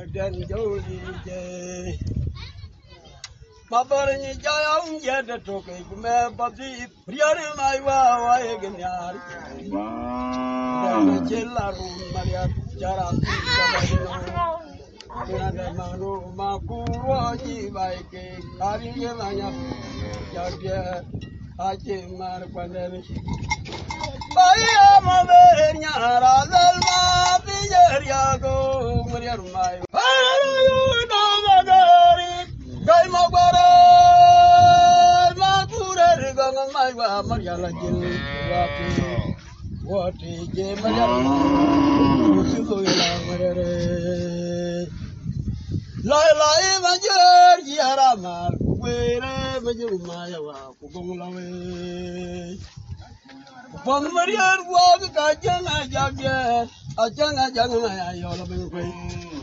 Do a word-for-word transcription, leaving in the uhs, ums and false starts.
dan joli je ma barni jayam yeda toke me babdi priare mai wa wa egnyar dan jelaru maria jara Ada manu maku wajib baik hari ini banyak jadi aje mar pandemi. Bayar mabernya razal mati jariago meriar mai. Ayo nama dari kai mabara makure rigang mai wa meriar lagi wati wati je meriar susu ilang meriar. Lai lai majur jiara mar kuere majur maya wa kubung lawe bang mariar wa ka janga jagya ajanga janga ayo la beng